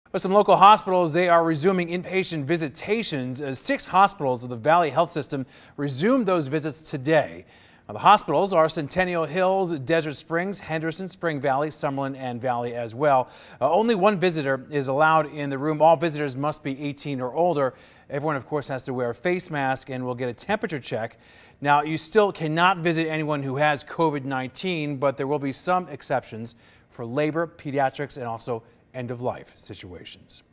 But some local hospitals, they are resuming inpatient visitations as 6 hospitals of the Valley Health System resumed those visits today. Now, the hospitals are Centennial Hills, Desert Springs, Henderson, Spring Valley, Summerlin, and Valley as well. Only one visitor is allowed in the room. All visitors must be 18 or older. Everyone, of course, has to wear a face mask and will get a temperature check. Now, you still cannot visit anyone who has COVID-19, but there will be some exceptions for labor, pediatrics, and also end-of-life situations.